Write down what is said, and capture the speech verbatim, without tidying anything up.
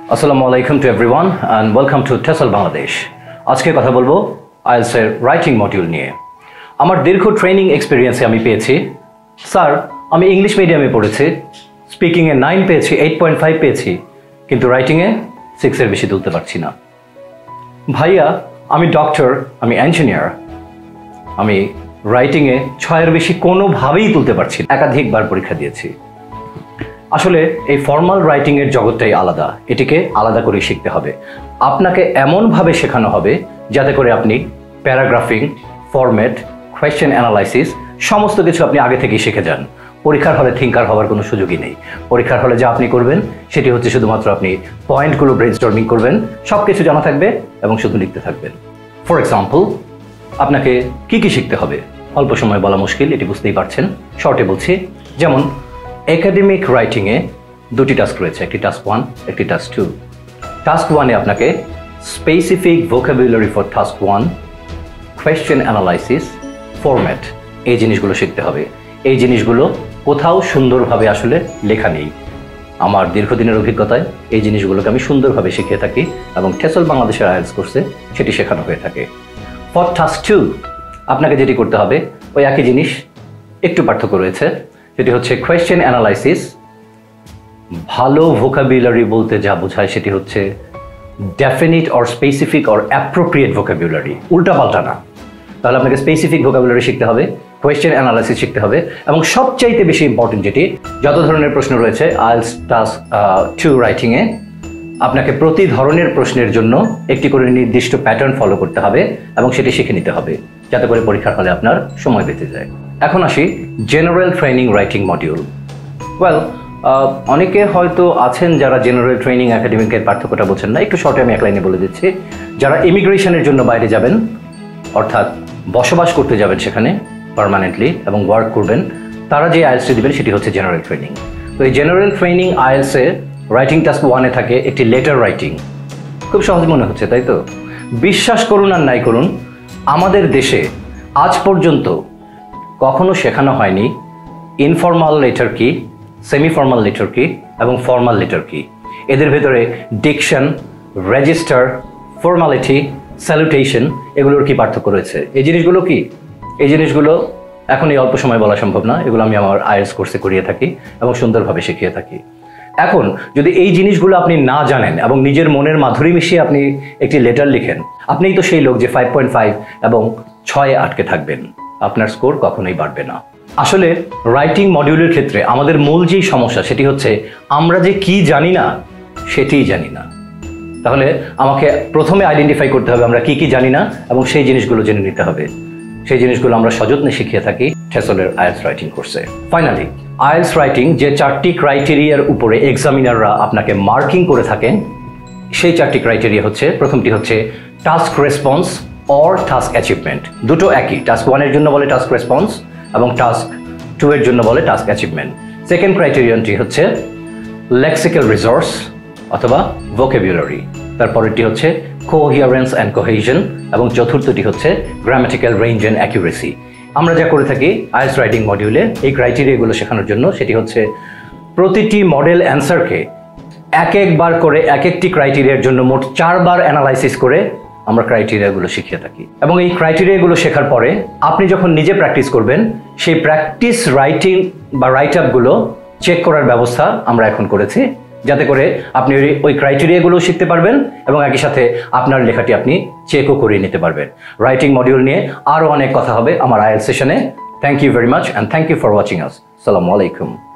Assalamu alaikum to everyone and welcome to Tesol Bangladesh. আজকে কথা বলবো আইএলটিএস এর রাইটিং মডিউল নিয়ে। আমার দীর্ঘ ট্রেনিং এক্সপেরিয়েন্সে আমি পেয়েছি, স্যার আমি ইংলিশ মিডিয়ামে পড়েছি, স্পিকিং এ নাইন পেয়েছি, এইট পয়েন্ট ফাইভ পেয়েছি, কিন্তু রাইটিং এ সিক্স এর বেশি তুলতে পারছি না। ভাইয়া আমি ডক্টর, আমি ইঞ্জিনিয়ার, আমি রাইটিং এ ছয়ের বেশি কোনোভাবেই তুলতে পারছি না। একাধিকবার পরীক্ষা দিয়েছি। আসলে এই ফর্মাল রাইটিং এর জগৎটাই আলাদা, এটিকে আলাদা করে শিখতে হবে। আপনাকে এমনভাবে শেখানো হবে যাতে করে আপনি প্যারাগ্রাফিং, ফরম্যাট, কোয়েশ্চেন অ্যানালাইসিস সমস্ত কিছু আপনি আগে থেকেই শিখে যান। পরীক্ষার হলে থিঙ্কার হওয়ার কোনো সুযোগই নেই। পরীক্ষার হলে যা আপনি করবেন সেটি হচ্ছে শুধুমাত্র আপনি পয়েন্টগুলো ব্রেইনস্টর্মিং করবেন, সব কিছু জানা থাকবে এবং শুধু লিখতে থাকবেন। ফর এক্সাম্পল, আপনাকে কি কি শিখতে হবে অল্প সময় বলা মুশকিল, এটি বুঝতেই পারছেন। শর্টে বলছি, যেমন একাডেমিক রাইটিংয়ে দুটি টাস্ক রয়েছে, একটি টাস্ক ওয়ান, একটি টাস্ক টু। টাস্ক ওয়ানে আপনাকে specific vocabulary for task one, question analysis, format, এই জিনিসগুলো শিখতে হবে। এই জিনিসগুলো কোথাও সুন্দরভাবে আসলে লেখা নেই। আমার দীর্ঘদিনের অভিজ্ঞতায় এই জিনিসগুলোকে আমি সুন্দরভাবে শিখিয়ে থাকি এবং টেসল বাংলাদেশের আইএলটিএস কোর্সে সেটি শেখানো হয়ে থাকে। ফর টাস্ক টু আপনাকে যেটি করতে হবে ওই একই জিনিস, একটু পার্থক্য রয়েছে, যেটি হচ্ছে কোয়েশ্চেন অ্যানালাইসিস। ভালো ভোকাবুলারি বলতে যা বোঝায় সেটি হচ্ছে definite or specific or appropriate vocabulary, উল্টাপাল্টা না। তাহলে আপনাকে স্পেসিফিক ভোকাবুলারি শিখতে হবে, কোয়েশ্চেন অ্যানালাইসিস শিখতে হবে এবং সবচাইতে বেশি ইম্পর্টেন্ট যেটি, যত ধরনের প্রশ্ন রয়েছে আইএলটিএস টাস্ক টু রাইটিংয়ে আপনাকে প্রতি ধরনের প্রশ্নের জন্য একটি করে নির্দিষ্ট প্যাটার্ন ফলো করতে হবে এবং সেটি শিখে নিতে হবে যাতে করে পরীক্ষার হলে আপনার সময় বেঁচে যায়। এখন আসি general training writing module. Well, অনেকে হয়তো আছেন যারা জেনারেল ট্রেনিং একাডেমিকের পার্থক্যটা বোঝেন না। একটু শর্টে আমি এক লাইনে বলে দিচ্ছি। যারা ইমিগ্রেশনের জন্য বাইরে যাবেন, অর্থাৎ বসবাস করতে যাবেন সেখানে পার্মানেন্টলি এবং ওয়ার্ক করবেন, তারা যে আইএলটিএস দিবেন সেটি হচ্ছে জেনারেল ট্রেনিং। তো এই জেনারেল ট্রেনিং আইএলটিএসে রাইটিং টাস্ক ওয়ানে থাকে একটি লেটার রাইটিং। খুব সহজ মনে হচ্ছে, তাই তো? বিশ্বাস করুন আর নাই করুন, আমাদের দেশে আজ পর্যন্ত কখনো শেখানো হয়নি ইনফর্মাল লেটার কি, সেমি ফর্মাল লেটার কি এবং ফর্মাল লেটার কি। এদের ভেতরে ডিকশন, রেজিস্টার, ফর্মালিটি, স্যালুটেশন, এগুলোর কি পার্থক্য রয়েছে? এই জিনিসগুলো কি? এই জিনিসগুলো এখন এই অল্প সময় বলা সম্ভব না। এগুলো আমি আমার আইএলটিএস কোর্সে করিয়ে থাকি এবং সুন্দরভাবে শিখিয়ে থাকি। এখন যদি এই জিনিসগুলো আপনি না জানেন এবং নিজের মনের মাধুরী মিশিয়ে আপনি একটি লেটার লিখেন, আপনিই তো সেই লোক যে ফাইভ পয়েন্ট ফাইভ এবং ছয়ে আটকে থাকবেন, আপনার স্কোর কখনোই বাড়বে না। আসলে রাইটিং মডিউলের ক্ষেত্রে আমাদের মূল যেই সমস্যা সেটি হচ্ছে আমরা যে কি জানি না সেটিই জানি না। তাহলে আমাকে প্রথমে আইডেন্টিফাই করতে হবে আমরা কি কি জানি না এবং সেই জিনিসগুলো জেনে নিতে হবে। সেই জিনিসগুলো আমরা সযত্নে শিখিয়ে থাকি টেসলের আইএলটিএস রাইটিং কোর্সে। ফাইনালি, আইএলটিএস রাইটিং যে চারটি ক্রাইটেরিয়ার উপরে এক্সামিনাররা আপনাকে মার্কিং করে থাকেন, সেই চারটি ক্রাইটেরিয়া হচ্ছে, প্রথমটি হচ্ছে task response or task achievement. দুটো একই, টাস্ক ওয়ানের জন্য বলে টাস্ক রেসপন্স এবং টাস্ক টু এর জন্য বলে টাস্ক অ্যাচিভমেন্ট। সেকেন্ড ক্রাইটেরিয়ানটি হচ্ছে লেক্সিক্যাল রিসোর্স অথবা ভোকাবুলারি। তারপরেরটি হচ্ছে কোহিয়ারেন্স অ্যান্ড কোহেশন এবং চতুর্থটি হচ্ছে গ্রামাটিক্যাল রেঞ্জ অ্যান্ড অ্যাকিউরেসি। আমরা যা করে থাকি আইএলটিএস রাইটিং মডিউলে এই ক্রাইটেরিয়াগুলো শেখানোর জন্য, সেটি হচ্ছে প্রতিটি মডেল অ্যান্সারকে এক একবার করে এক একটি ক্রাইটেরিয়ার জন্য মোট চারবার অ্যানালাইসিস করে আমরা ক্রাইটেরিয়াগুলো শিখিয়ে থাকি। এবং এই ক্রাইটেরিয়াগুলো শেখার পরে আপনি যখন নিজে প্র্যাকটিস করবেন, সেই প্র্যাকটিস রাইটিং বা রাইট আপগুলো চেক করার ব্যবস্থা আমরা এখন করেছি, যাতে করে আপনি ওই ক্রাইটেরিয়াগুলো শিখতে পারবেন এবং একই সাথে আপনার লেখাটি আপনি চেকও করিয়ে নিতে পারবেন। রাইটিং মডিউল নিয়ে আরও অনেক কথা হবে আমার আইএলটিএস সেশনে। Thank you very much and thank you for watching us. আসসালামু আলাইকুম।